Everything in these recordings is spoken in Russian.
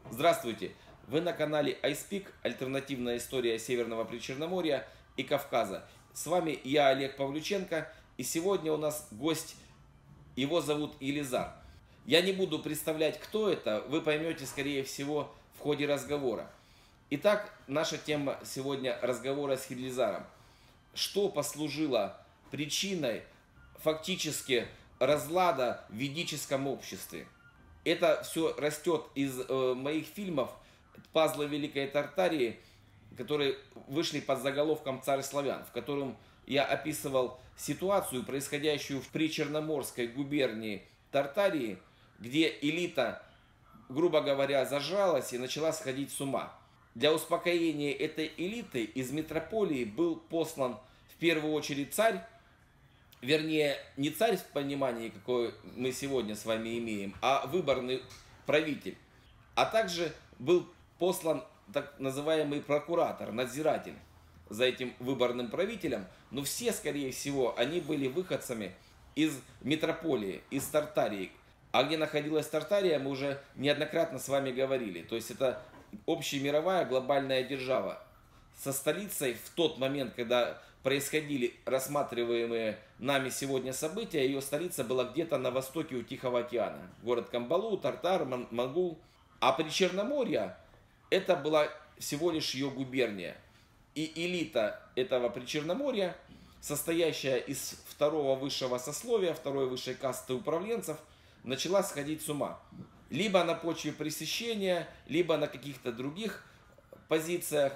Здравствуйте! Вы на канале iSpeak, альтернативная история Северного Причерноморья и Кавказа. С вами я, Олег Павлюченко, и сегодня у нас гость, его зовут Елизар. Я не буду представлять, кто это, вы поймете, скорее всего, в ходе разговора. Итак, наша тема сегодня разговора с Елизаром. Что послужило причиной фактически разлада в ведическом обществе? Это все растет из моих фильмов «Пазлы Великой Тартарии», которые вышли под заголовком «Царь славян», в котором я описывал ситуацию, происходящую в Причерноморской губернии Тартарии, где элита, грубо говоря, зажралась и начала сходить с ума. Для успокоения этой элиты из метрополии был послан в первую очередь царь, вернее, не царь в понимании, какой мы сегодня с вами имеем, а выборный правитель. А также был послан так называемый прокуратор, надзиратель за этим выборным правителем. Но все, скорее всего, они были выходцами из метрополии, из Тартарии. А где находилась Тартария, мы уже неоднократно с вами говорили. То есть это общемировая глобальная держава со столицей в тот момент, когда происходили рассматриваемые нами сегодня события, ее столица была где-то на востоке у Тихого океана. Город Камбалу, Тартар, Монгол. А Причерноморье это была всего лишь ее губерния. И элита этого Причерноморья, состоящая из второго высшего сословия, второй высшей касты управленцев, начала сходить с ума. Либо на почве пресыщения, либо на каких-то других позициях.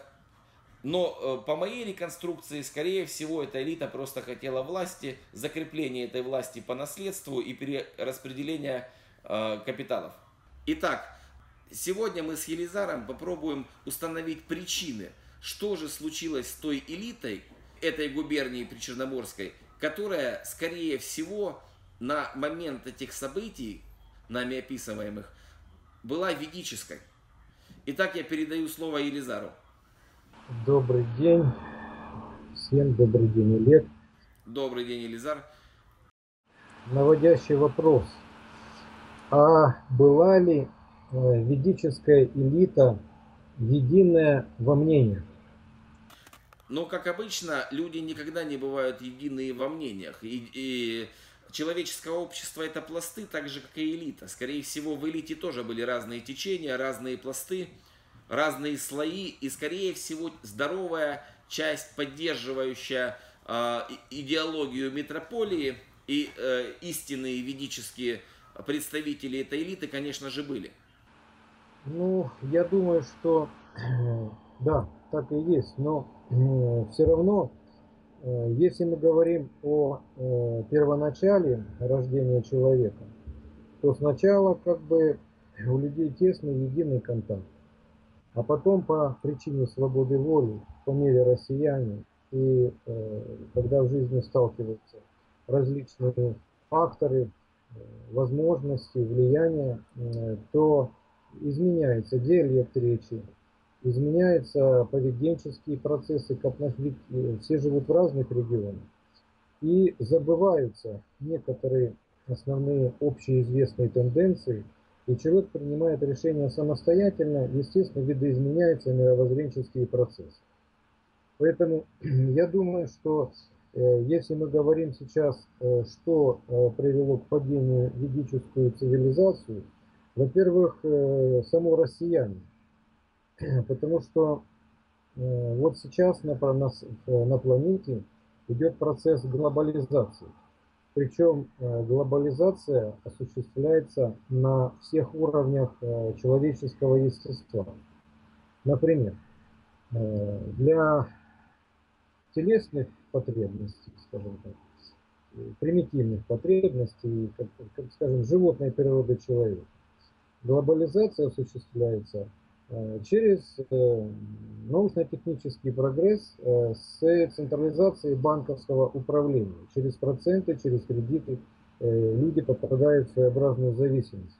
Но по моей реконструкции, скорее всего, эта элита просто хотела власти, закрепления этой власти по наследству и перераспределения капиталов. Итак, сегодня мы с Елизаром попробуем установить причины, что же случилось с той элитой этой губернии Причерноморской, которая, скорее всего, на момент этих событий, нами описываемых, была ведической. Итак, я передаю слово Елизару. Добрый день. Всем добрый день, Олег. Добрый день, Елизар. Наводящий вопрос. А была ли ведическая элита единая во мнениях? Но, как обычно, люди никогда не бывают единые во мнениях. И человеческое общество это пласты, так же, как и элита. Скорее всего, в элите тоже были разные течения, разные пласты, разные слои. И, скорее всего, здоровая часть, поддерживающая идеологию метрополии и истинные ведические представители этой элиты, конечно же, были. Ну, я думаю, что да, так и есть. Но все равно, если мы говорим о первоначале рождения человека, то сначала как бы у людей тесный единый контакт. А потом по причине свободы воли, по мере россияне, и когда в жизни сталкиваются различные факторы, возможности, влияния, то изменяется диалект речи, изменяются поведенческие процессы, как ведь все живут в разных регионах, и забываются некоторые основные общеизвестные тенденции, и человек принимает решения самостоятельно, естественно, видоизменяются мировоззренческие процессы. Поэтому я думаю, что если мы говорим сейчас, что привело к падению ведическую цивилизацию, во-первых, само россияне, потому что вот сейчас на планете идет процесс глобализации. Причем глобализация осуществляется на всех уровнях человеческого естества. Например, для телесных потребностей, скажем так, примитивных потребностей, скажем, животной природы человека, глобализация осуществляется через научно-технический прогресс с централизацией банковского управления. Через проценты, через кредиты люди попадают в своеобразную зависимость.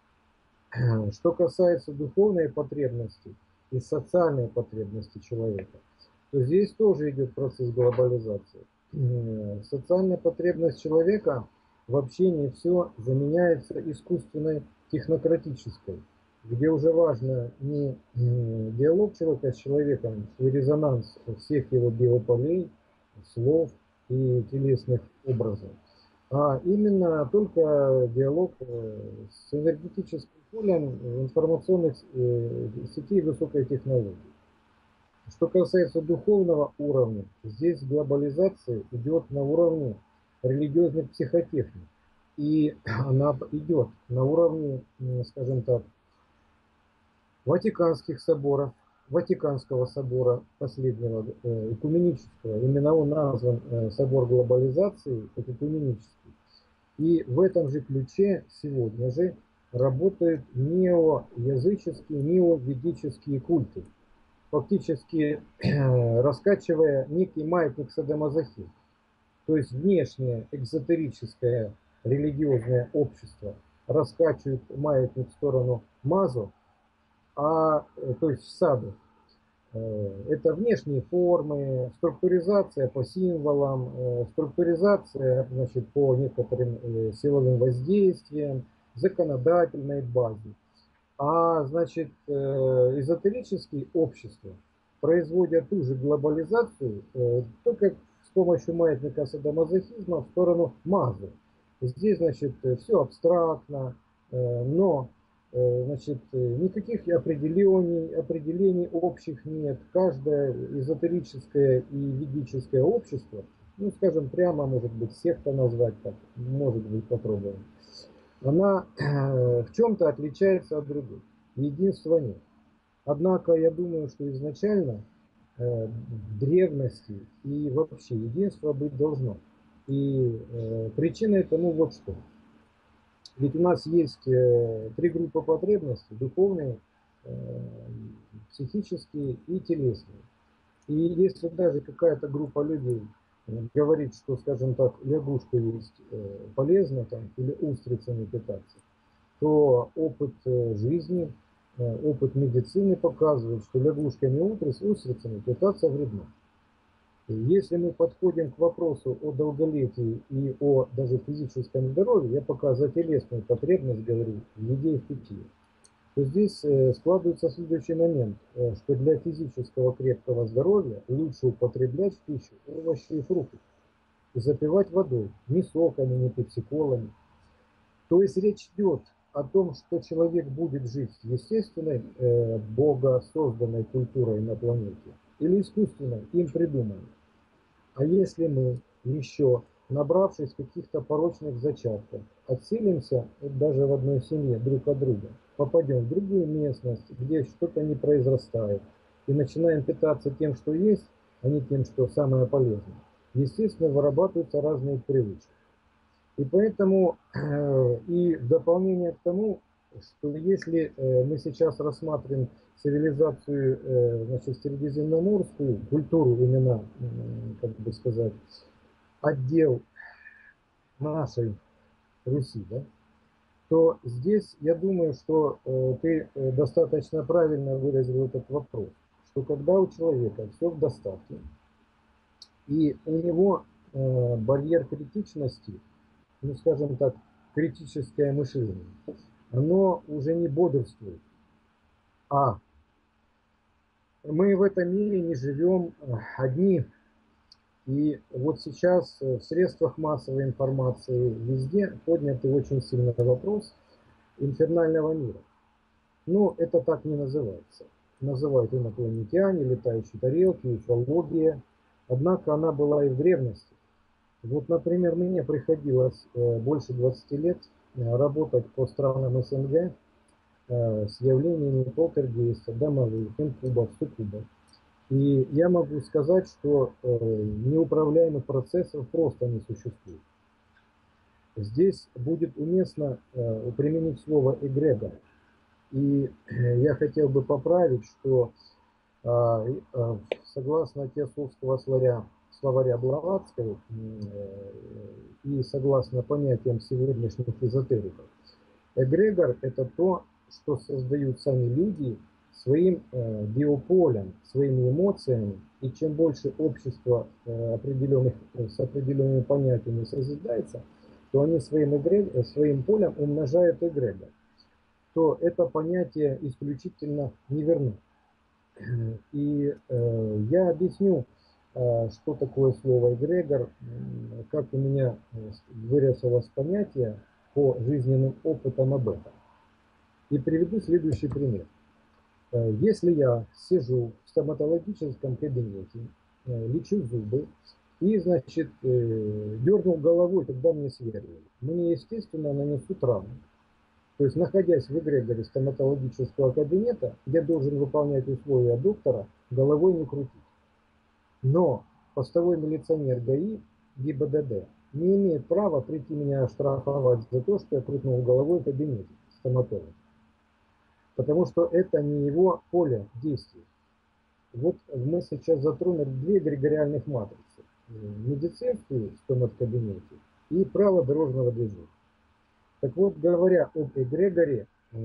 Что касается духовной потребности и социальной потребности человека, то здесь тоже идет процесс глобализации. Социальная потребность человека в общении все заменяется искусственной технократической. где уже важно не диалог человека с человеком и резонанс всех его биополей, слов и телесных образов, а именно только диалог с энергетическим полем информационных сетей высокой технологии. Что касается духовного уровня, здесь глобализация идет на уровне религиозных психотехник. И она идет на уровне, скажем так, Ватиканских соборов, Ватиканского собора последнего, экуменического. Именно он назван собор глобализации, это экуменический. И в этом же ключе сегодня же работают неоязыческие, неоведические культы, фактически раскачивая некий маятник садомазохизма. То есть внешнее экзотерическое религиозное общество раскачивает маятник в сторону мазу, то есть в саду. Это внешние формы, структуризация по символам, структуризация, значит, по некоторым силовым воздействиям, законодательной базе. А значит, эзотерические общества производят ту же глобализацию, только с помощью маятника садомазохизма в сторону мазы. Здесь, значит, все абстрактно, но значит, никаких определений общих нет. Каждое эзотерическое и ведическое общество, ну, скажем, прямо, может быть, секта назвать так, может быть, попробуем, она в чем-то отличается от других. Единства нет. Однако я думаю, что изначально в древности и вообще единство быть должно. И причина тому вот что. Ведь у нас есть три группы потребностей: духовные, психические и телесные. И если даже какая-то группа людей говорит, что, скажем так, лягушка есть полезно там, или устрицами питаться, то опыт жизни, опыт медицины показывает, что лягушками и устрицами питаться вредно. Если мы подходим к вопросу о долголетии и о даже физическом здоровье, я пока за телесную потребность говорю, в еде и в питье, то здесь складывается следующий момент, что для физического крепкого здоровья лучше употреблять в пищу овощи и фрукты и запивать водой, не соками, не пепсиколами. То есть речь идет о том, что человек будет жить естественной, богосозданной культурой на планете или искусственной, им придуманной. А если мы еще, набравшись каких-то порочных зачатков, отселимся даже в одной семье друг от друга, попадем в другую местность, где что-то не произрастает, и начинаем питаться тем, что есть, а не тем, что самое полезное, естественно, вырабатываются разные привычки. И поэтому, и в дополнение к тому, что если мы сейчас рассматриваем цивилизацию, значит, средиземноморскую, культуру именно, как бы сказать, отдел нашей Руси, да, то здесь я думаю, что ты достаточно правильно выразил этот вопрос, что когда у человека все в достатке, и у него барьер критичности, ну, скажем так, критическое мышление, оно уже не бодрствует, а мы в этом мире не живем одни. И вот сейчас в средствах массовой информации везде поднятый очень сильный вопрос инфернального мира. Но это так не называется. Называют инопланетяне, летающие тарелки, уфология. Однако она была и в древности. Вот, например, мне приходилось больше 20 лет работать по странам СНГ с явлениями полтергейста, домовых, инкубов, суккубов. И я могу сказать, что неуправляемых процессов просто не существует. Здесь будет уместно применить слово эгрегор. И я хотел бы поправить, что согласно теософского словаря Блаватской и согласно понятиям сегодняшних эзотериков, эгрегор – это то, что создают сами люди своим биополем, своими эмоциями. И чем больше общество с определенными понятиями созидается, то они своим полем умножают эгрегор. то это понятие исключительно неверно. И я объясню, что такое слово эгрегор, как у меня выразилось понятие по жизненным опытам об этом. И приведу следующий пример. Если я сижу в стоматологическом кабинете, лечу зубы, и, значит, дернул головой, когда мне сверлили, мне, естественно, нанесут рану. То есть, находясь в эгрегоре стоматологического кабинета, я должен выполнять условия доктора, головой не крутить. Но постовой милиционер ГАИ, ГИБДД, не имеет права прийти меня оштрафовать за то, что я крутнул головой в кабинете стоматолога. Потому что это не его поле действий. Вот мы сейчас затронули две эгрегориальных матрицы. Медицинскую в стомат-кабинете и право дорожного движения. Так вот, говоря об эгрегоре,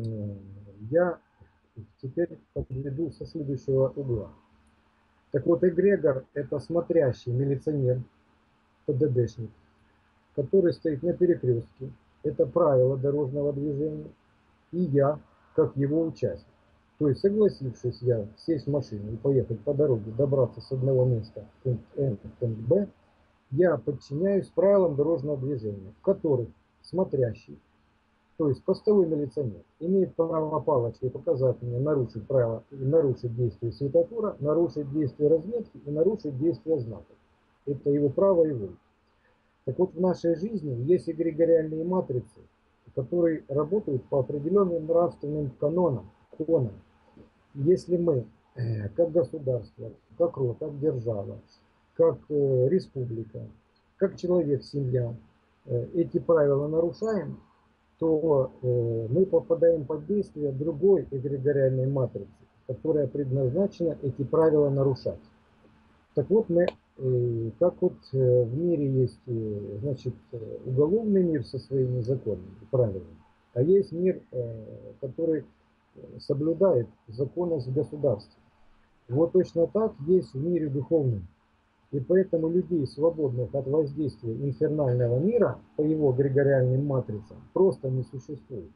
я теперь подведу со следующего угла. Так вот, эгрегор – это смотрящий милиционер, ПДДшник, который стоит на перекрестке. Это правило дорожного движения. И я, как его участник. То есть, согласившись я сесть в машину и поехать по дороге, добраться с одного места в пункт Н в пункт Б, я подчиняюсь правилам дорожного движения, в которых смотрящий, то есть постовой милиционер, имеет право палочкой показать мне нарушить правила, нарушить действие светофора, нарушить действие разметки и нарушить действие знаков. Это его право и воля. Так вот, в нашей жизни есть эгрегориальные матрицы, которые работают по определенным нравственным канонам. Если мы, как государство, как род, как держава, как республика, как человек, семья, эти правила нарушаем, то мы попадаем под действие другой эгрегориальной матрицы, которая предназначена эти правила нарушать. Так вот, мы, как вот в мире есть, значит, уголовный мир со своими законами и правилами, а есть мир, который соблюдает законность в государстве. Вот точно так есть в мире духовном. И поэтому людей, свободных от воздействия инфернального мира по его эгрегориальным матрицам, просто не существует.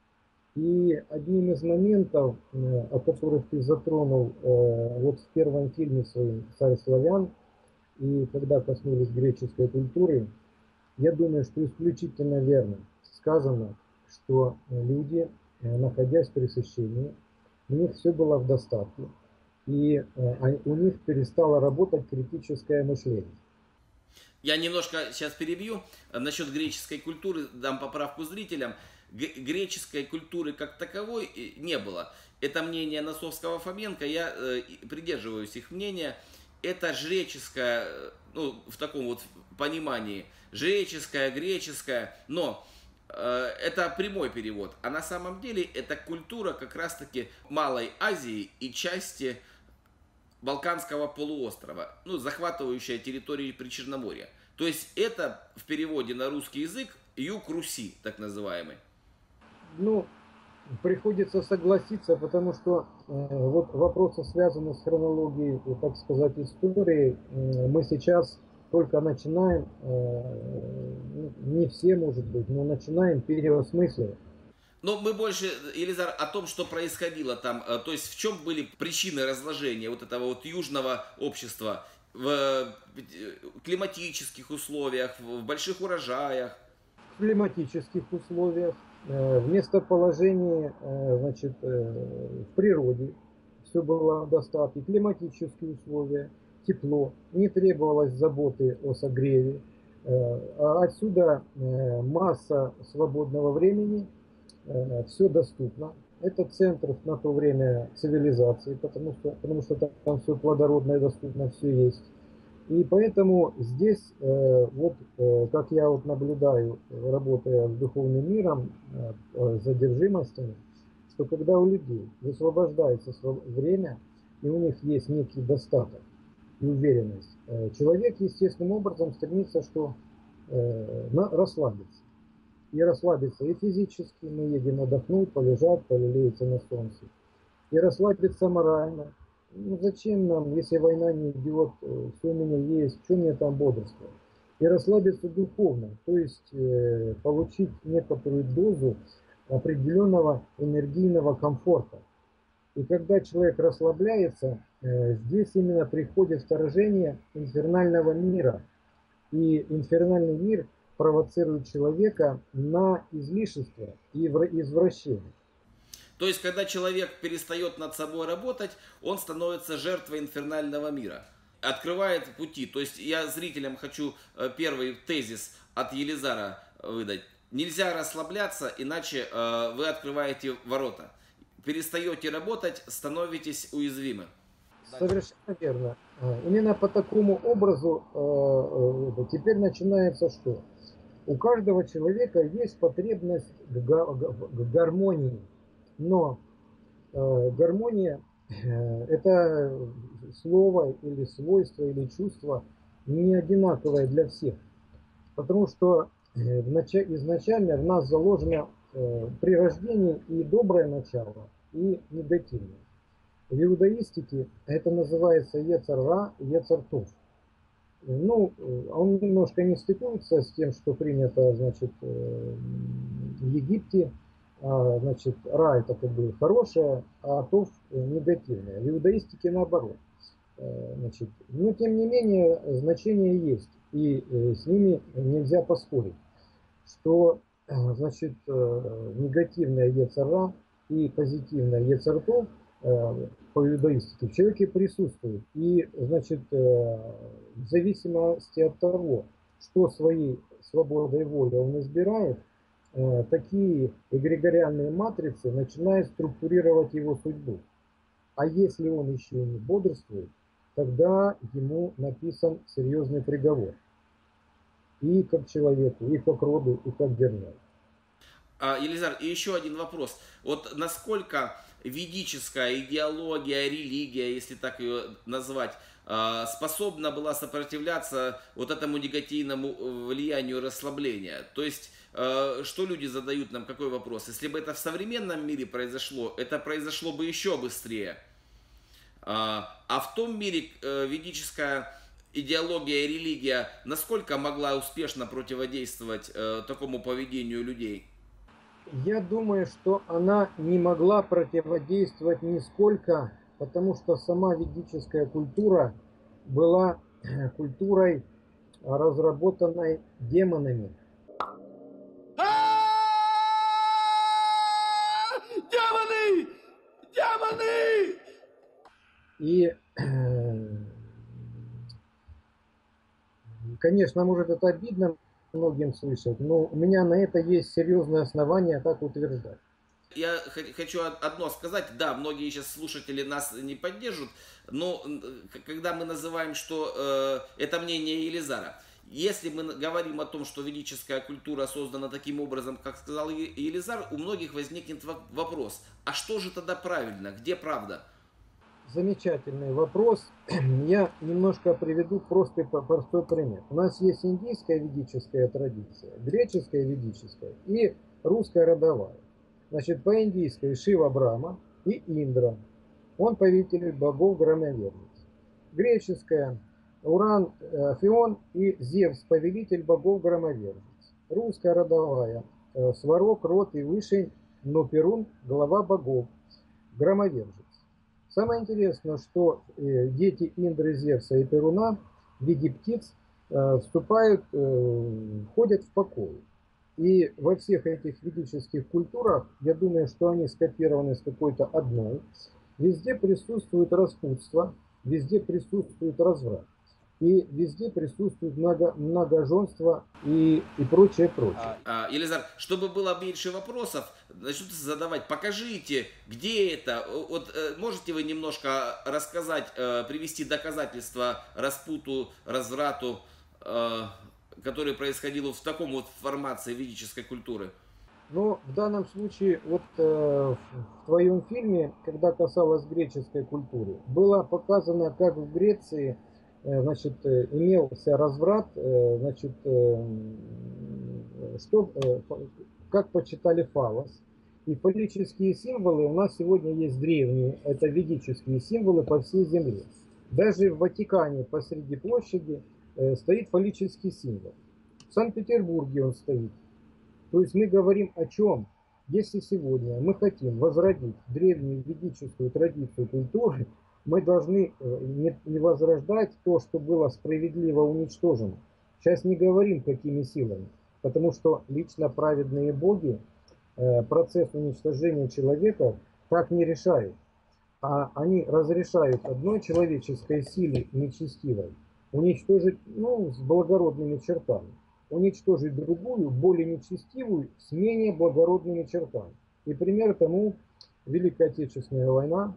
И одним из моментов, о которых ты затронул вот в первом фильме своем «Царь славян», и когда коснулись греческой культуры, я думаю, что исключительно верно сказано, что люди, находясь в пресыщении, у них все было в достатке, и у них перестало работать критическое мышление. Я немножко сейчас перебью. Насчет греческой культуры дам поправку зрителям. Греческой культуры как таковой не было. Это мнение Носовского, Фоменко. Я придерживаюсь их мнения. Это жреческое, ну, в таком вот понимании, жреческое, греческое, но это прямой перевод. А на самом деле это культура как раз-таки Малой Азии и части Балканского полуострова, ну, захватывающая территорию Причерноморья. То есть это в переводе на русский язык юг Руси, так называемый. Ну, приходится согласиться, потому что вот вопросы, связанные с хронологией, так сказать, истории, мы сейчас только начинаем, не все, может быть, но начинаем переосмысливать. Но мы больше, Елизар, о том, что происходило там, то есть в чем были причины разложения вот этого вот южного общества в климатических условиях, в больших урожаях. В климатических условиях, в местоположении, значит, в природе все было в достатке, климатические условия, тепло, не требовалось заботы о согреве, а отсюда масса свободного времени, все доступно. Это центр на то время цивилизации, потому что там все плодородное, доступно, все есть. И поэтому здесь, вот как я вот наблюдаю, работая с духовным миром, задержимостями, что когда у людей высвобождается время, и у них есть некий достаток и уверенность, человек естественным образом стремится, что расслабиться. И расслабиться и физически, мы едем отдохнуть, полежать, полелеяться на солнце. И расслабиться морально. Ну зачем нам, если война не идет, все у меня есть, что мне там бодрствовать? И расслабиться духовно, то есть получить некоторую дозу определенного энергийного комфорта. И когда человек расслабляется, здесь именно приходит вторжение инфернального мира. И инфернальный мир провоцирует человека на излишество и извращение. То есть, когда человек перестает над собой работать, он становится жертвой инфернального мира. Открывает пути. То есть, я зрителям хочу первый тезис от Елизара выдать. Нельзя расслабляться, иначе вы открываете ворота. Перестаете работать, становитесь уязвимы. Совершенно верно. Именно по такому образу теперь начинается что? У каждого человека есть потребность к гармонии. Но гармония это слово или свойство или чувство не одинаковое для всех. Потому что изначально в нас заложено при рождении и доброе начало, и негативное. В иудаистике это называется Ецар-Ра, Ецар-Тов. Ну, он немножко не стыкуется с тем, что принято, значит, в Египте. Значит, Ра это как бы хорошее, а Тов негативное. В иудаистике наоборот. Значит, но тем не менее значение есть, и с ними нельзя поспорить, что значит, негативное Ецар-Ра и позитивное Ецар-Тов по иудаистике в человеке присутствует. И, значит, в зависимости от того, что своей свободой воли он избирает, такие эгрегориальные матрицы начинают структурировать его судьбу. А если он еще и не бодрствует, тогда ему написан серьезный приговор. И как человеку, и как роду, и как державе. Елизар, и еще один вопрос. Вот насколько ведическая идеология, религия, если так ее назвать, способна была сопротивляться вот этому негативному влиянию расслабления? То есть, что люди задают нам, какой вопрос? Если бы это в современном мире произошло, это произошло бы еще быстрее. А в том мире ведическая идеология и религия насколько могла успешно противодействовать такому поведению людей? Я думаю, что она не могла противодействовать нисколько, потому что сама ведическая культура была культурой, разработанной демонами. Демоны! Демоны! И, конечно, может это обидно многим слышать, но у меня на это есть серьезные основания так утверждать. Я хочу одно сказать, да, многие сейчас слушатели нас не поддержат, но когда мы называем, что это мнение Елизара, если мы говорим о том, что ведическая культура создана таким образом, как сказал Елизар, у многих возникнет вопрос, а что же тогда правильно, где правда? Замечательный вопрос. Я немножко приведу простой пример. У нас есть индийская ведическая традиция, греческая ведическая и русская родовая. Значит, по индийской Шива Брахма и Индра. Он повелитель богов громоверниц. Греческая Уран, Фион и Зевс, повелитель богов громоверниц. Русская родовая Сварог, Род и Вышень, но Перун, глава богов, громовержец. Самое интересное, что дети Индры, Зевса и Перуна в виде птиц вступают, входят в покой. И во всех этих ведических культурах, я думаю, что они скопированы с какой-то одной, везде присутствует распутство, везде присутствует разврат. И везде присутствует многоженство и прочее, прочее. Елизар, чтобы было меньше вопросов, начнут задавать, покажите, где это. Вот можете вы немножко рассказать, привести доказательства распуту, разврату, который происходил в таком вот формации ведической культуры? Но в данном случае, вот в твоем фильме, когда касалось греческой культуры, было показано, как в Греции, значит, имелся разврат, значит, что, как почитали фалос. И фаллические символы у нас сегодня есть древние, это ведические символы по всей земле. Даже в Ватикане посреди площади стоит фаллический символ. В Санкт-Петербурге он стоит. То есть мы говорим о чем? Если сегодня мы хотим возродить древнюю ведическую традицию культуры, мы должны не возрождать то, что было справедливо уничтожено. Сейчас не говорим, какими силами, потому что лично праведные боги процесс уничтожения человека так не решают, а они разрешают одной человеческой силе нечестивой уничтожить, с благородными чертами, уничтожить другую, более нечестивую, с менее благородными чертами. И пример тому Великая Отечественная война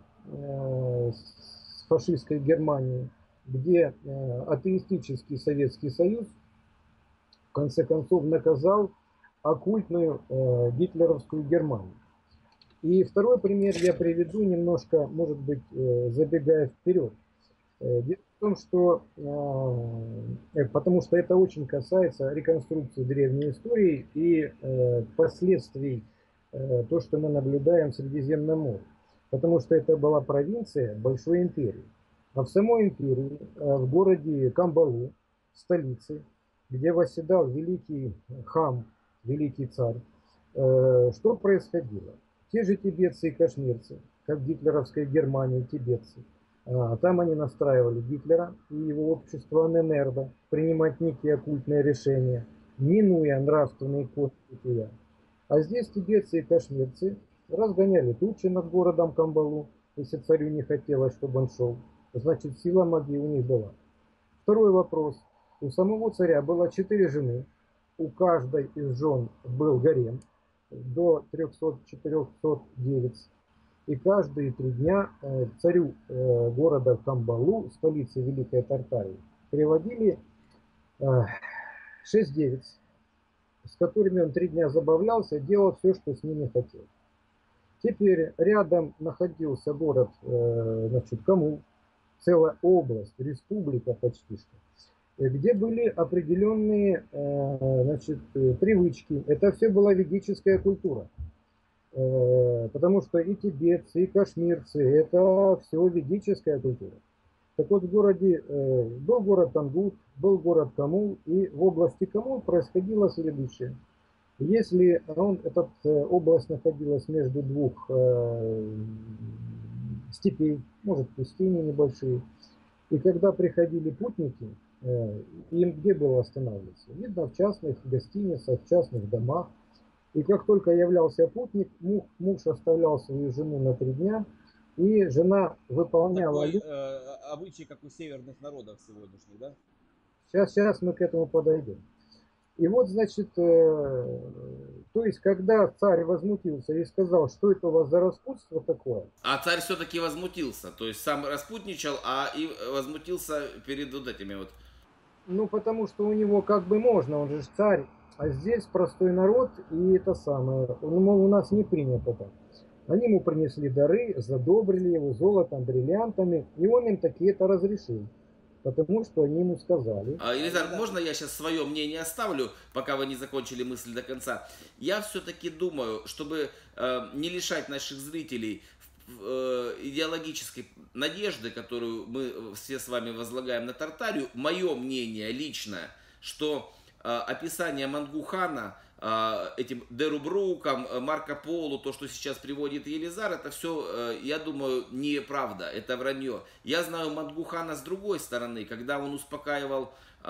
с фашистской Германией, где атеистический Советский Союз в конце концов наказал оккультную гитлеровскую Германию. И второй пример я приведу, немножко, может быть, забегая вперед. Дело в том, что, потому что это очень касается реконструкции древней истории и последствий, то, что мы наблюдаем в Средиземном море. Потому что это была провинция большой империи. А в самой империи, в городе Камбалу, столице, где восседал великий хам, великий царь, что происходило? Те же тибетцы и кашмирцы, как в гитлеровской Германии тибетцы, там они настраивали Гитлера и его общество Ненербо принимать некие оккультные решения, минуя нравственный код бытия. А здесь тибетцы и кашмирцы разгоняли тучи над городом Камбалу, если царю не хотелось, чтобы он шел. Значит, сила магии у них была. Второй вопрос. У самого царя было 4 жены. У каждой из жен был гарем до 300-400 девиц. И каждые 3 дня царю города Камбалу, столицы Великой Тартарии, приводили 6 девиц, с которыми он 3 дня забавлялся, делал все, что с ними хотел. Теперь рядом находился город, Камул, целая область, республика почти что, где были определенные привычки. Это все была ведическая культура. Потому что и тибетцы, и кашмирцы, это все ведическая культура. Так вот, в городе, был город Тангут, был город Камул, и в области Камул происходило следующее. Если эта область находилась между двух степей, может, пустыни небольшие, и когда приходили путники, им где было останавливаться? Видно, в частных гостиницах, в частных домах. И как только являлся путник, муж оставлял свою жену на 3 дня, и жена выполняла... Такой обычай, как у северных народов сегодняшних, да? Сейчас мы к этому подойдем. И вот, значит, то есть, когда царь возмутился и сказал, что это у вас за распутство такое? А царь все-таки возмутился, то есть сам распутничал, а и возмутился перед вот этими вот. Ну, потому что у него как бы можно, он же царь, а здесь простой народ, и это самое, у нас не принято так. Они ему принесли дары, задобрили его золотом, бриллиантами, и он им таки это разрешил. Потому что они ему сказали. Елизар, можно я сейчас свое мнение оставлю, пока вы не закончили мысль до конца? Я все-таки думаю, чтобы не лишать наших зрителей идеологической надежды, которую мы все с вами возлагаем на Тартарию, мое мнение личное, что описание Мангухана этим Деруброуком, Марко Поло, то, что сейчас приводит Елизар, это все, я думаю, неправда, это вранье. Я знаю Мангухана с другой стороны, когда он успокаивал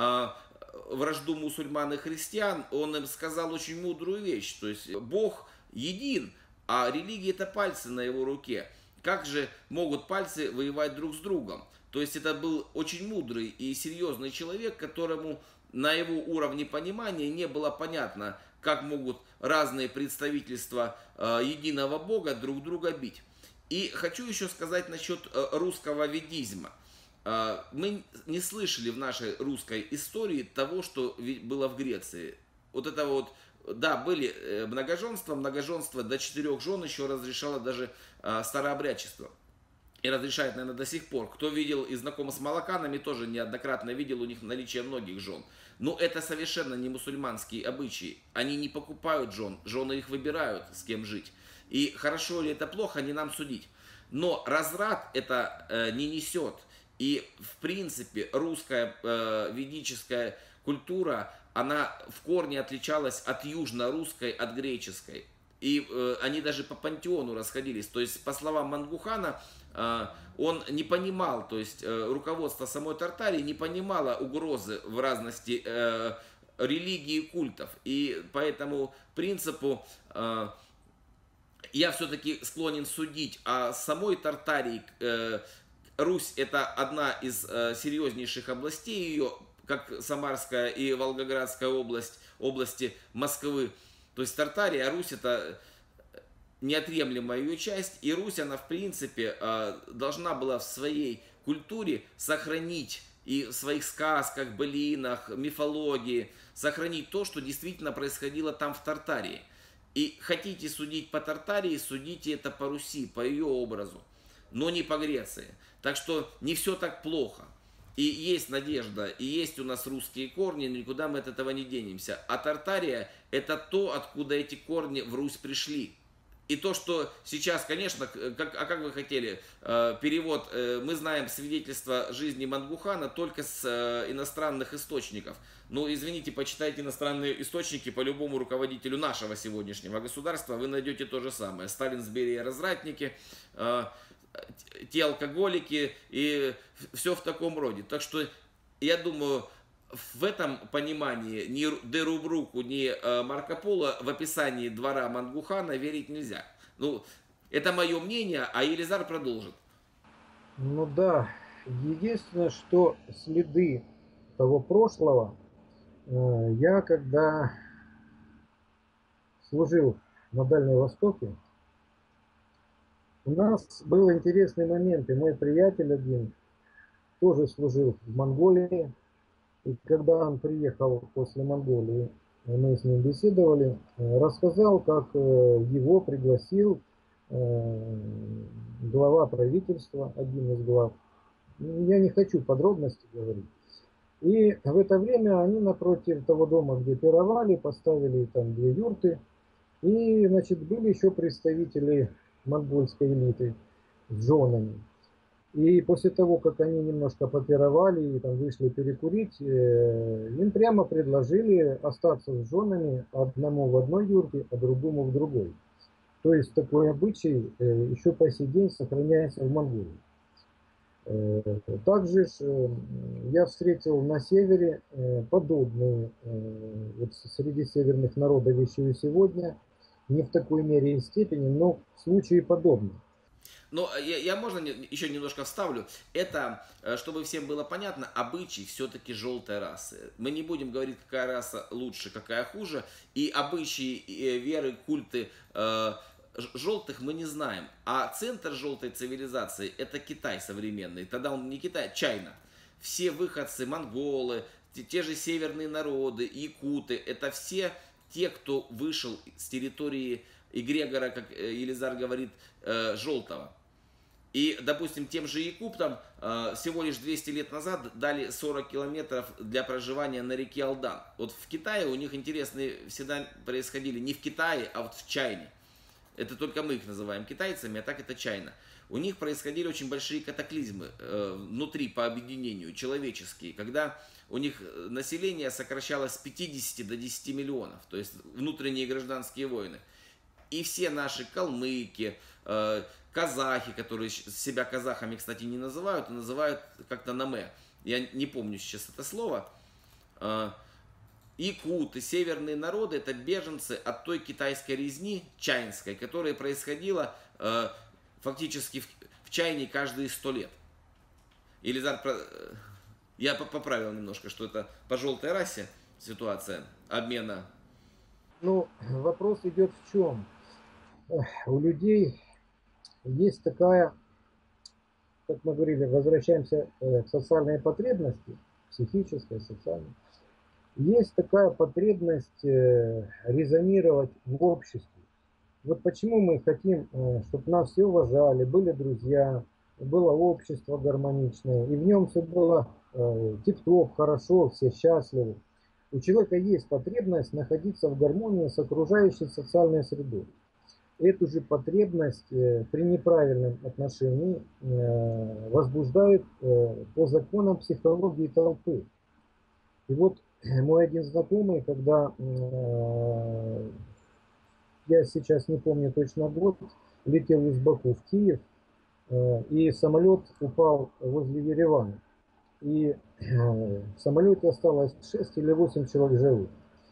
вражду мусульман и христиан, он им сказал очень мудрую вещь, то есть Бог един, а религия это пальцы на его руке. Как же могут пальцы воевать друг с другом? То есть это был очень мудрый и серьезный человек, которому на его уровне понимания не было понятно, как могут разные представительства единого Бога друг друга бить. И хочу еще сказать насчет русского ведизма. Мы не слышали в нашей русской истории того, что было в Греции. Вот это вот, да, были многоженство до 4 жен еще разрешало даже старообрядчество. И разрешает, наверное, до сих пор. Кто видел и знаком с молоканами, тоже неоднократно видел у них наличие многих жен. Но это совершенно не мусульманские обычаи. Они не покупают жен, жены их выбирают, с кем жить. И хорошо ли это плохо, не нам судить. Но разврат это не несет. И, в принципе, русская ведическая культура, она в корне отличалась от южно-русской, от греческой. и они даже по пантеону расходились. То есть, по словам Мангухана, он не понимал, то есть руководство самой Тартарии не понимало угрозы в разности религии и культов. И по этому принципу я все-таки склонен судить о самой Тартарии. Русь это одна из серьезнейших областей ее, как Самарская и Волгоградская области Москвы. То есть Тартария, а Русь это неотъемлемая ее часть. И Русь, она в принципе должна была в своей культуре сохранить и в своих сказках, былинах, мифологии, сохранить то, что действительно происходило там в Тартарии. И хотите судить по Тартарии, судите это по Руси, по ее образу, но не по Греции. Так что не все так плохо. И есть надежда, и есть у нас русские корни, но никуда мы от этого не денемся. А Тартария это то, откуда эти корни в Русь пришли. И то, что сейчас, конечно, как вы хотели, перевод, мы знаем свидетельство жизни Мангухана только с иностранных источников. Ну, извините, почитайте иностранные источники по любому руководителю нашего сегодняшнего государства, вы найдете то же самое. Сталин с Берией развратники, те алкоголики и все в таком роде. Так что, я думаю, в этом понимании ни де Рубруку, ни Марко Поло в описании двора Мангухана верить нельзя. Ну, это мое мнение, а Елизар продолжит. Ну да, единственное, что следы того прошлого, я когда служил на Дальнем Востоке, у нас был интересный момент, и мой приятель один тоже служил в Монголии, и когда он приехал после Монголии, мы с ним беседовали, рассказал, как его пригласил глава правительства, один из глав. Я не хочу подробности говорить. И в это время они напротив того дома, где пировали, поставили там 2 юрты. И, значит, были еще представители монгольской элиты с женами. И после того, как они немножко попировали и там вышли перекурить, им прямо предложили остаться с женами, одному в одной юрте, а другому в другой. То есть такой обычай еще по сей день сохраняется в Монголии. Также я встретил на севере подобные, вот среди северных народов еще и сегодня, не в такой мере и степени, но случаи подобные. Но я можно еще немножко вставлю. Это, чтобы всем было понятно, обычай все-таки желтой расы. Мы не будем говорить, какая раса лучше, какая хуже. И обычаи, веры, культы желтых мы не знаем. А центр желтой цивилизации это Китай современный. Тогда он не Китай, Чайна. Все выходцы, монголы, те же северные народы, якуты, это все те, кто вышел с территории эгрегора, как Елизар говорит, желтого. И, допустим, тем же якуптам всего лишь 200 лет назад дали 40 километров для проживания на реке Алдан. Вот в Китае у них интересные всегда происходили не в Китае, а вот в Чайне. Это только мы их называем китайцами, а так это Чайна. У них происходили очень большие катаклизмы внутри по объединению, человеческие, когда у них население сокращалось с 50 до 10 миллионов, то есть внутренние гражданские войны. И все наши калмыки, казахи, которые себя казахами, кстати, не называют, а называют как-то наме. Я не помню сейчас это слово. Якуты, северные народы, это беженцы от той китайской резни чайнской, которая происходила фактически в Чайне каждые 100 лет. Елизар, я поправил немножко, что это по желтой расе ситуация обмена. Ну, вопрос идет в чем? У людей есть такая, как мы говорили, возвращаемся к социальной потребности, психической, социальной. Есть такая потребность резонировать в обществе. Вот почему мы хотим, чтобы нас все уважали, были друзья, было общество гармоничное, и в нем все было тип-топ, хорошо, все счастливы. У человека есть потребность находиться в гармонии с окружающей социальной средой. Эту же потребность при неправильном отношении возбуждает по законам психологии толпы. И вот мой один знакомый, когда я сейчас не помню точно год, летел из Баку в Киев, и самолет упал возле Еревана. И в самолете осталось 6 или 8 человек живых.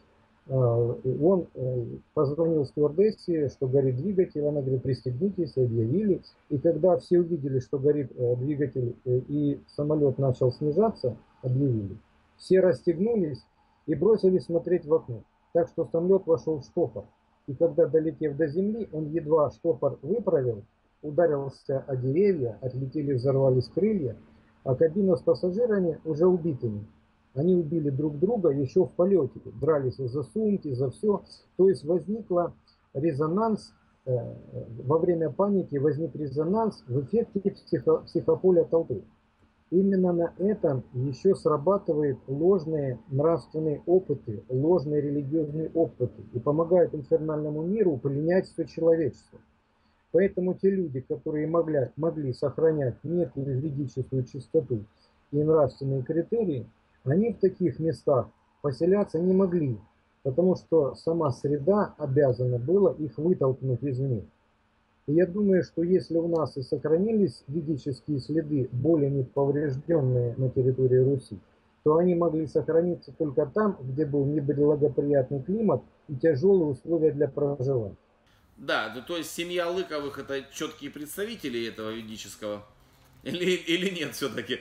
Он позвонил стюардессе, что горит двигатель, она говорит, пристегнитесь, объявили. И когда все увидели, что горит двигатель и самолет начал снижаться, объявили, все расстегнулись и бросились смотреть в окно. Так что самолет вошел в штопор. И когда, долетев до земли, он едва штопор выправил, ударился о деревья, отлетели, взорвались крылья, а кабина с пассажирами уже убитыми. Они убили друг друга еще в полете, дрались за сумки, за все. То есть возникла резонанс, во время паники возник резонанс в эффекте психополя толпы. Именно на этом еще срабатывают ложные нравственные опыты, ложные религиозные опыты и помогают инфернальному миру пленять все человечество. Поэтому те люди, которые могли сохранять некую юридическую чистоту и нравственные критерии, они в таких местах поселяться не могли, потому что сама среда обязана была их вытолкнуть извне. И я думаю, что если у нас и сохранились ведические следы, более неповрежденные на территории Руси, то они могли сохраниться только там, где был неблагоприятный климат и тяжелые условия для проживания. Да, ну, то есть семья Лыковых это четкие представители этого ведического? Или нет все-таки?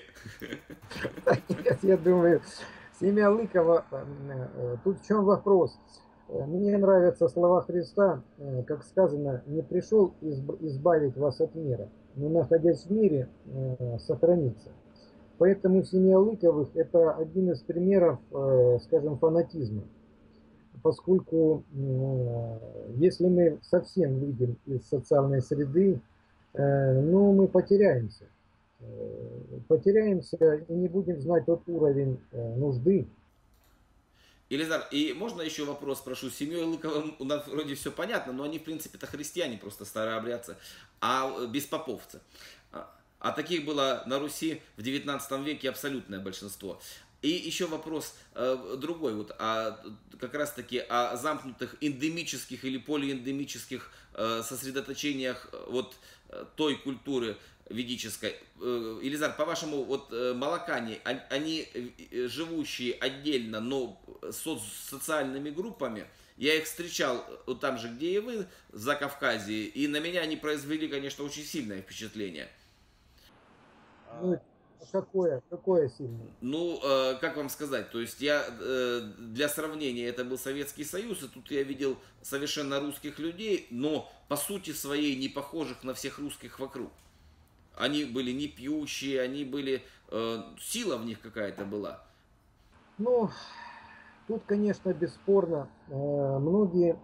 Нет, я думаю, семья Лыкова, тут в чем вопрос? Мне нравятся слова Христа, как сказано, не пришел избавить вас от мира, но находясь в мире, сохраниться. Поэтому семья Лыковых это один из примеров, скажем, фанатизма. Поскольку если мы совсем выйдем из социальной среды, ну, мы потеряемся. Потеряемся и не будем знать тот уровень нужды. Елизар, и можно еще вопрос спрошу? С семьей Лыковым у нас вроде все понятно, но они, в принципе, это христиане, просто старообрядцы, а беспоповцы. А таких было на Руси в 19 веке абсолютное большинство. И еще вопрос другой, вот, как раз таки о замкнутых эндемических или полиэндемических сосредоточениях той культуры ведической. Елизар, по-вашему, вот молокане, они живущие отдельно, но социальными группами, я их встречал там же, где и вы, в Закавказье, и на меня они произвели, конечно, очень сильное впечатление. Ну, какое сильное? Ну, как вам сказать, то есть я, для сравнения, это был Советский Союз, и тут я видел совершенно русских людей, но по сути своей не похожих на всех русских вокруг. Они были не пьющие, они были, сила в них какая-то была. Ну, тут, конечно, бесспорно, многие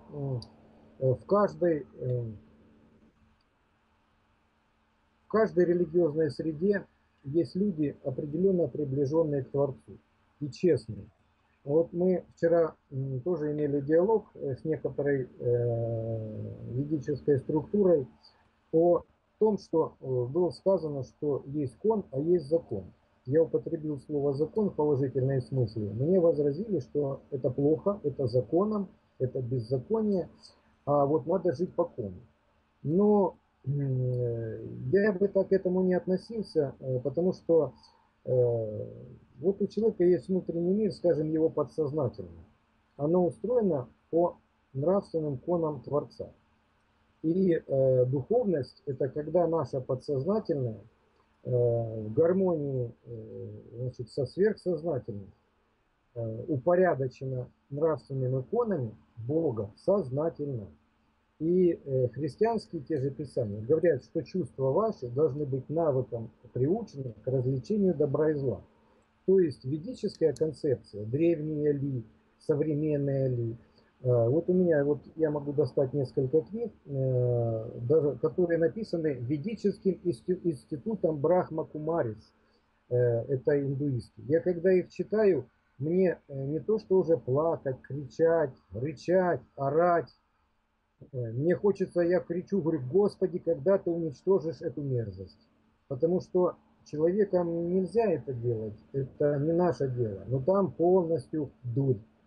в каждой религиозной среде есть люди, определенно приближенные к Творцу и честные. Вот мы вчера тоже имели диалог с некоторой ведической структурой о том, что было сказано, что есть кон, а есть закон. Я употребил слово закон в положительном смысле. Мне возразили, что это плохо, это законом, это беззаконие, а вот надо жить по кону. Но я бы так к этому не относился, потому что вот у человека есть внутренний мир, скажем, его подсознательный. Оно устроено по нравственным конам Творца. И духовность это когда наше подсознательное в гармонии значит, со сверхсознательным упорядочено нравственными конами Бога сознательно. И христианские те же писания говорят, что чувства ваши должны быть навыком приучены к развлечению добра и зла. То есть ведическая концепция, древняя ли, современная ли, вот у меня, вот я могу достать несколько книг, даже, которые написаны ведическим институтом Брахма Кумарис, это индуисты. Я когда их читаю, мне не то что уже плакать, кричать, рычать, орать, мне хочется, я кричу, говорю, Господи, когда ты уничтожишь эту мерзость? Потому что человеком нельзя это делать, это не наше дело. Но там полностью дурь.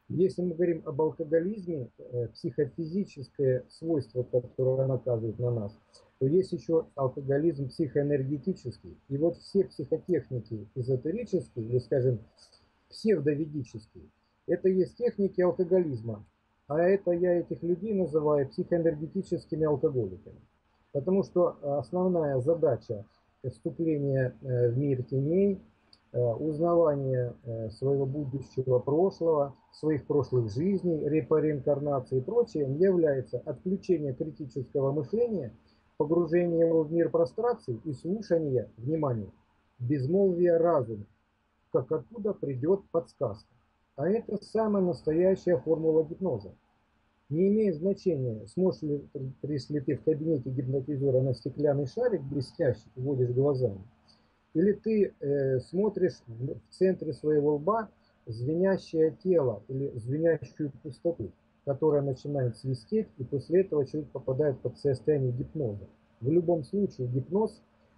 Если мы говорим об алкоголизме, психофизическое свойство, которое наказывает на нас, то есть еще алкоголизм психоэнергетический. И вот все психотехники эзотерические, или, скажем, псевдоведические, это есть техники алкоголизма. А это я этих людей называю психоэнергетическими алкоголиками. Потому что основная задача вступления в мир теней, узнавание своего будущего прошлого, своих прошлых жизней, по реинкарнации и прочее, является отключение критического мышления, погружение его в мир прострации и слушание, внимание, безмолвия разума, как оттуда придет подсказка. А это самая настоящая формула гипноза. Не имеет значения, сможешь ли, если ты в кабинете гипнотизера на стеклянный шарик блестящий, водишь глазами, или ты смотришь в центре своего лба звенящее тело или звенящую пустоту, которая начинает свистеть, и после этого человек попадает под состояние гипноза. В любом случае гипноз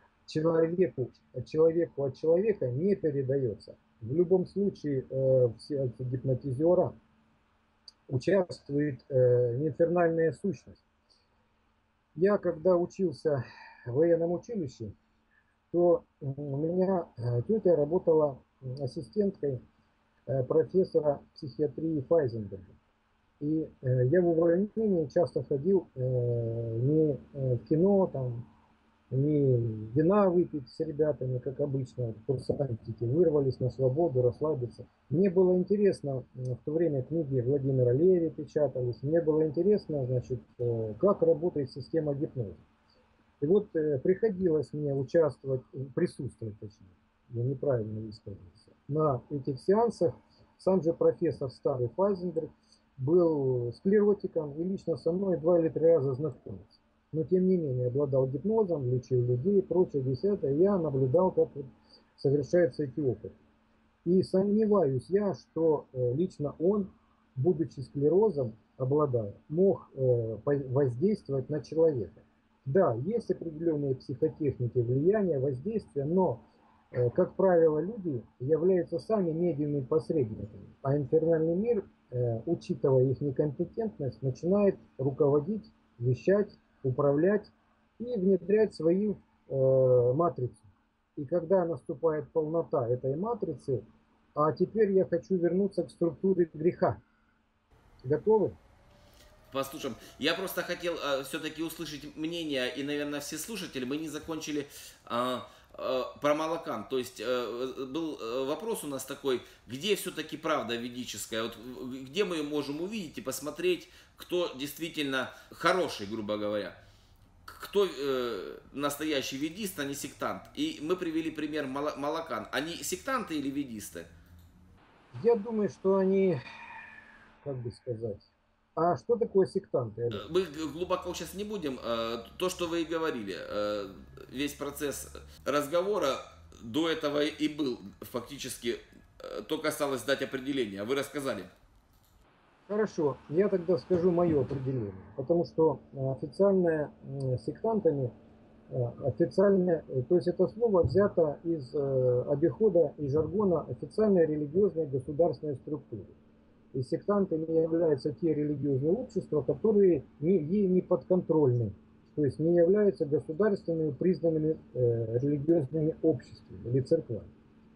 человеку от человека не передается. В любом случае все гипнотизера участвует неинфернальная сущность. Я когда учился в военном училище, то у меня тетя работала ассистенткой профессора психиатрии Файзенберга. И я в увольнении часто ходил не в кино, там, не вина выпить с ребятами, как обычно, курсантики, вырвались на свободу, расслабиться. Мне было интересно, в то время книги Владимира Леви печатались, мне было интересно, значит, как работает система гипноза. И вот приходилось мне участвовать, присутствовать, точнее, я неправильно высказался, на этих сеансах. Сам же профессор старый Файзенберг был склеротиком и лично со мной 2 или 3 раза знакомился. Но тем не менее обладал гипнозом, лечил людей и прочее, десятое. Я наблюдал, как совершаются эти опыты. И сомневаюсь я, что лично он, будучи склерозом, обладая, мог воздействовать на человека. Да, есть определенные психотехники влияния, воздействия, но, как правило, люди являются сами медийными посредниками, а инфернальный мир, учитывая их некомпетентность, начинает руководить, вещать, управлять и внедрять свою матрицу. И когда наступает полнота этой матрицы, а теперь я хочу вернуться к структуре греха. Готовы? Послушаем. Я просто хотел все-таки услышать мнение, и, наверное, все слушатели, мы не закончили про Малакан. То есть был вопрос у нас такой, где все-таки правда ведическая, вот, где мы ее можем увидеть и посмотреть, кто действительно хороший, грубо говоря. Кто настоящий ведист, а не сектант. И мы привели пример Малакан. Они сектанты или ведисты? Я думаю, что они, как бы сказать... А что такое сектанты, Олег? Мы глубоко сейчас не будем. То, что вы и говорили, весь процесс разговора до этого и был фактически, только осталось дать определение. А вы рассказали. Хорошо, я тогда скажу мое определение, потому что официальное сектантами, официальное, то есть это слово взято из обихода и жаргона официальной религиозной государственной структуры. И сектантами являются те религиозные общества, которые ей не подконтрольны, то есть не являются государственными признанными религиозными обществами или церквами.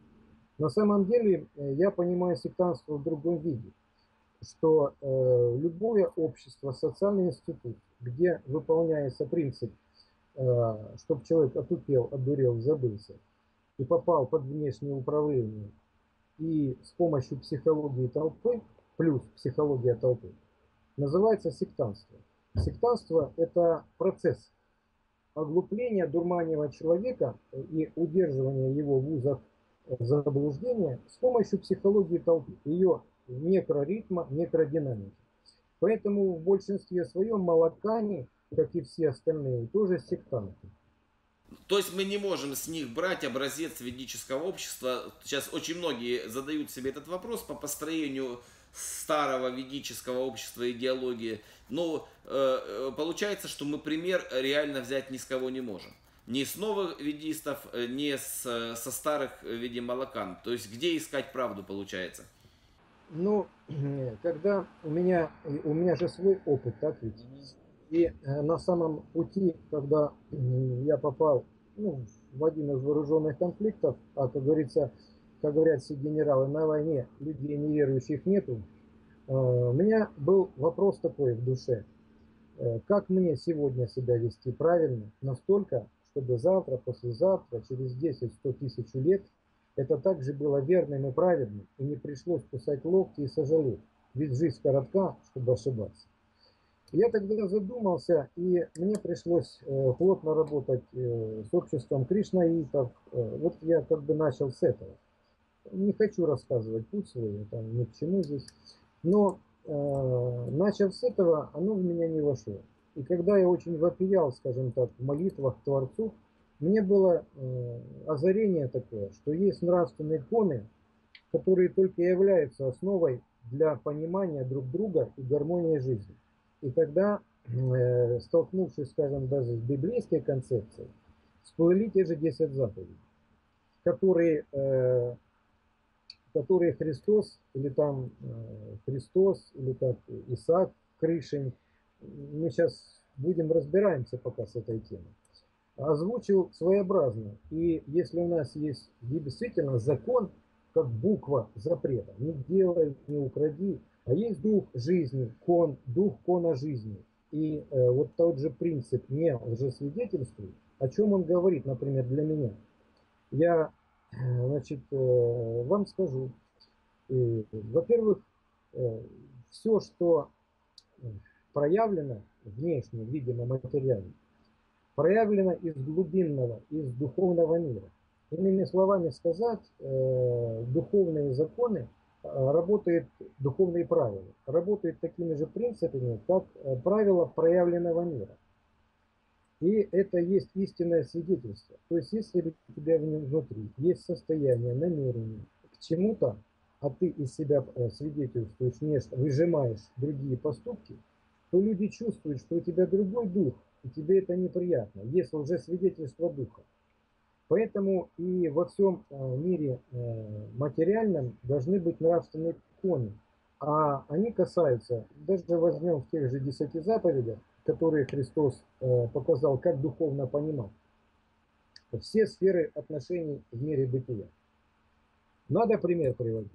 На самом деле я понимаю сектантство в другом виде, что любое общество, социальный институт, где выполняется принцип, чтобы человек отупел, одурел, забылся и попал под внешнее управление, и с помощью психологии толпы, плюс психология толпы, называется сектантство. Сектантство – это процесс оглупления, дурманива человека и удерживания его в узах заблуждения с помощью психологии толпы, ее некроритма, некродинамики. Поэтому в большинстве своем молокане, как и все остальные, тоже сектанты. То есть мы не можем с них брать образец ведического общества. Сейчас очень многие задают себе этот вопрос по построению старого ведического общества, идеологии. Но получается, что мы пример реально взять ни с кого не можем. Ни с новых ведистов, ни со старых, видимо, молокан. То есть где искать правду получается? Ну, когда у меня же свой опыт, так ведь? Мгм. И на самом пути, когда я попал, ну, в один из вооруженных конфликтов, а как говорится, как говорят все генералы, на войне людей неверующих нету, у меня был вопрос такой в душе: как мне сегодня себя вести правильно, настолько, чтобы завтра, послезавтра, через 10-100 тысяч лет это также было верным и праведным, и не пришлось кусать локти и сожалеть. Ведь жизнь коротка, чтобы ошибаться. Я тогда задумался, и мне пришлось плотно работать с обществом кришнаитов. Вот я как бы начал с этого. Не хочу рассказывать путь свой, там ни к чему здесь. Но начав с этого, оно в меня не вошло. И когда я очень вопиял, скажем так, в молитвах к Творцу, мне было озарение такое, что есть нравственные коны, которые только являются основой для понимания друг друга и гармонии жизни. И тогда, столкнувшись, скажем, даже с библейской концепцией, всплыли те же 10 заповедей, которые Христос, или там Христос, или как Исаак Крышень, мы сейчас разбираемся пока с этой темой, озвучил своеобразно. И если у нас есть действительно закон, как буква запрета, не делай, не укради, а есть дух жизни, дух кона жизни. И вот тот же принцип «не лжесвидетельствуй», о чем он говорит, например, для меня. Я, значит, вам скажу. Во-первых, все, что проявлено внешне, видимо, материально, проявлено из глубинного, из духовного мира. Иными словами сказать, духовные законы работают, духовные правила, работают такими же принципами, как правила проявленного мира. И это есть истинное свидетельство. То есть, если у тебя внутри есть состояние, намерение к чему-то, а ты из себя свидетельствуешь нечто, выжимаешь другие поступки, то люди чувствуют, что у тебя другой дух, и тебе это неприятно. Есть лжесвидетельство духа. Поэтому и во всем мире материальном должны быть нравственные законы. А они касаются, даже возьмем в тех же 10 заповедях, которые Христос показал, как духовно понимать, все сферы отношений в мире бытия. Надо пример приводить.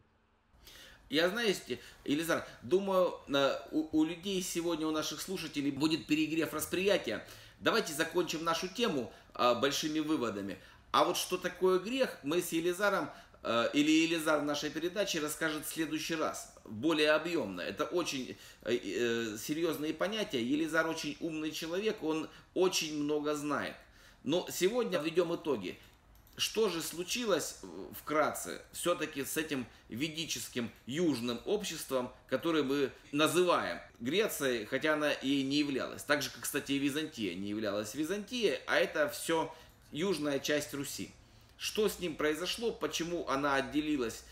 Я, знаете, Елизар, думаю, у людей сегодня, у наших слушателей будет перегрев восприятия. Давайте закончим нашу тему большими выводами. А вот что такое грех, мы с Елизаром, или Елизар в нашей передаче расскажет в следующий раз, более объемно. Это очень серьезные понятия. Елизар очень умный человек, он очень много знает. Но сегодня введем итоги. Что же случилось вкратце все-таки с этим ведическим южным обществом, которое мы называем Грецией, хотя она и не являлась. Так же, как, кстати, и Византия не являлась Византией, а это все южная часть Руси. Что с ним произошло, почему она отделилась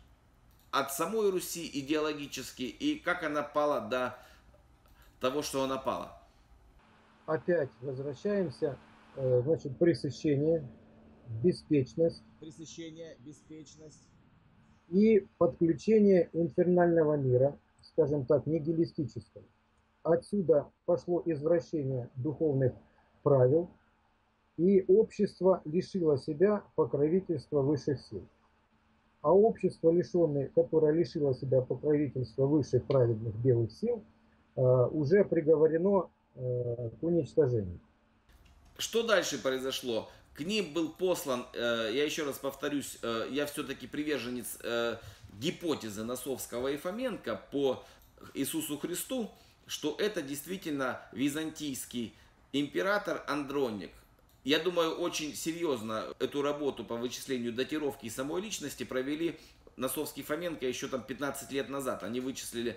от самой Руси идеологически и как она пала до того, что она пала? Опять возвращаемся, значит, пресыщение, беспечность Пресыщение, беспечность. и подключение инфернального мира, скажем так, нигилистического. Отсюда пошло извращение духовных правил, и общество лишило себя покровительства высших сил. А общество, которое лишило себя покровительства высших праведных белых сил, уже приговорено к уничтожению. Что дальше произошло? К ним был послан, я еще раз повторюсь, я все-таки приверженец гипотезы Носовского и Фоменко по Иисусу Христу, что это действительно византийский император Андроник. Я думаю, очень серьезно эту работу по вычислению датировки и самой личности провели Носовский и Фоменко еще там 15 лет назад. Они вычислили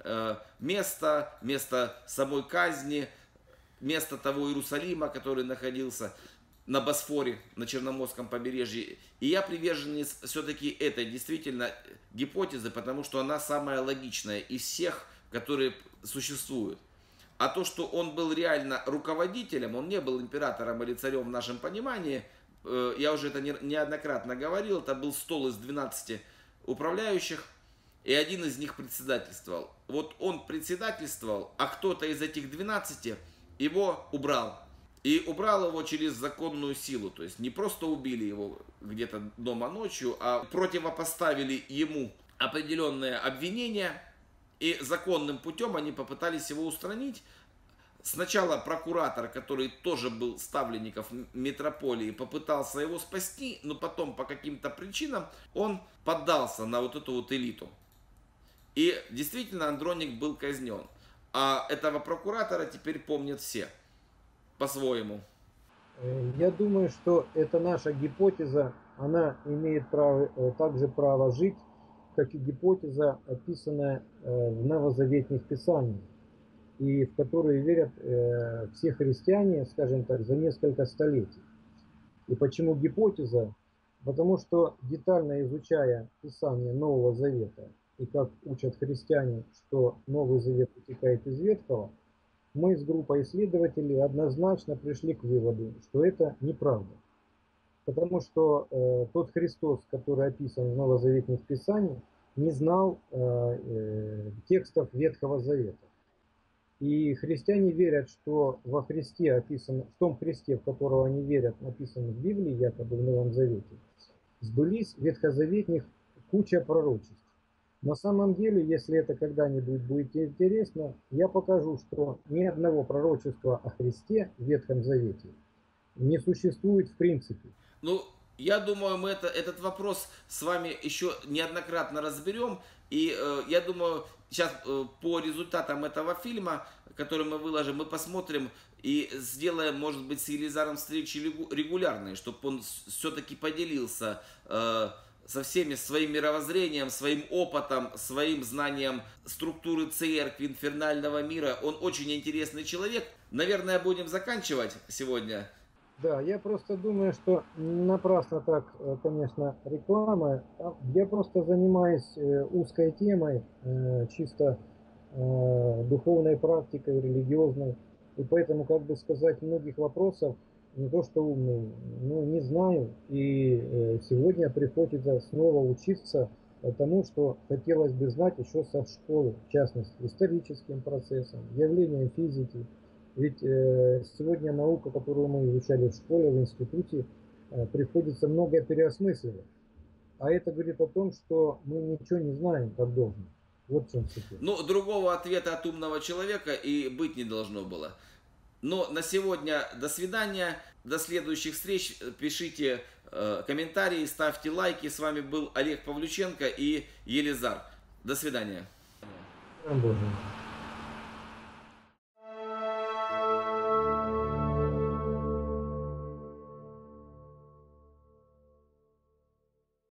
место самой казни, место того Иерусалима, который находился на Босфоре, на Черноморском побережье. И я приверженец все-таки этой действительно гипотезы, потому что она самая логичная из всех, которые существуют. А то, что он был реально руководителем, он не был императором или царем в нашем понимании, я уже это неоднократно говорил, это был стол из 12 управляющих, и один из них председательствовал. Вот он председательствовал, а кто-то из этих 12 его убрал. И убрал его через законную силу. То есть не просто убили его где-то дома ночью, а противопоставили ему определенные обвинения. И законным путем они попытались его устранить. Сначала прокуратор, который тоже был ставленником митрополии, попытался его спасти, но потом по каким-то причинам он поддался на вот эту вот элиту. И действительно Андроник был казнен. А этого прокуратора теперь помнят все. По-своему. Я думаю, что эта наша гипотеза, она имеет также право жить, как и гипотеза, описанная в новозаветных писаниях, и в которые верят все христиане, скажем так, за несколько столетий. И почему гипотеза? Потому что, детально изучая Писание Нового Завета, и как учат христиане, что Новый Завет вытекает из Ветхого, мы с группой исследователей однозначно пришли к выводу, что это неправда. Потому что тот Христос, который описан в новозаветных писаниях, не знал текстов Ветхого Завета. И христиане верят, что во Христе описан, в том Христе, в которого они верят, написано в Библии, якобы в Новом Завете, сбылись ветхозаветных куча пророчеств. На самом деле, если это когда-нибудь будет интересно, я покажу, что ни одного пророчества о Христе в Ветхом Завете не существует в принципе. Ну, я думаю, мы этот вопрос с вами еще неоднократно разберем. И я думаю, сейчас по результатам этого фильма, который мы выложим, мы посмотрим и сделаем, может быть, с Елизаром встречи регулярные, чтобы он все-таки поделился со всеми своим мировоззрением, своим опытом, своим знанием структуры церкви, инфернального мира. Он очень интересный человек. Наверное, будем заканчивать сегодня. Да, я просто думаю, что напрасно так, конечно, реклама. Я просто занимаюсь узкой темой, чисто духовной практикой, религиозной. И поэтому, как бы сказать, многих вопросов, не то что умный, но не знаю. И сегодня приходится снова учиться тому, что хотелось бы знать еще со школы, в частности, историческим процессом, явлением физики. Ведь сегодня наука, которую мы изучали в школе, в институте, приходится многое переосмысливать. А это говорит о том, что мы ничего не знаем, как должно. Вот в чем секрет. Ну, другого ответа от умного человека и быть не должно было. Но на сегодня до свидания, до следующих встреч. Пишите комментарии, ставьте лайки. С вами был Олег Павлюченко и Елизар. До свидания. Боже.